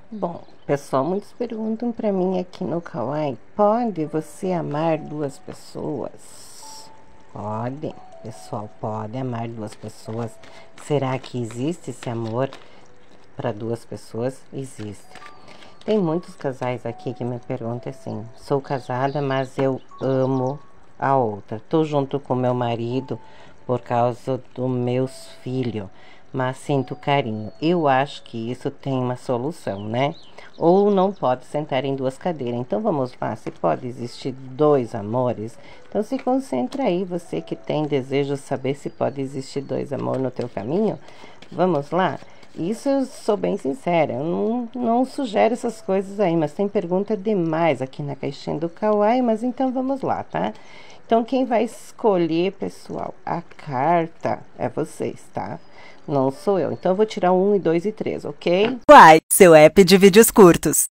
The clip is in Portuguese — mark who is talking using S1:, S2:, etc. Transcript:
S1: Bom, pessoal, muitos perguntam para mim aqui no Kawaii, pode você amar duas pessoas? Pode, pessoal, pode amar duas pessoas. Será que existe esse amor para duas pessoas? Existe. Tem muitos casais aqui que me perguntam assim, sou casada, mas eu amo a outra. Tô junto com meu marido por causa dos meus filhos, mas sinto carinho. Eu acho que isso tem uma solução, né? Ou não pode sentar em duas cadeiras. Então vamos lá, se pode existir dois amores, então se concentra aí, você que tem desejo de saber se pode existir dois amores no teu caminho. Vamos lá? Isso eu sou bem sincera, eu não sugiro essas coisas aí, mas tem pergunta demais aqui na caixinha do Kawaii, mas então vamos lá, tá? Então quem vai escolher, pessoal, a carta é vocês, tá? Não sou eu. Então eu vou tirar 1, 2 e 3, ok?
S2: Uai, seu app de vídeos curtos.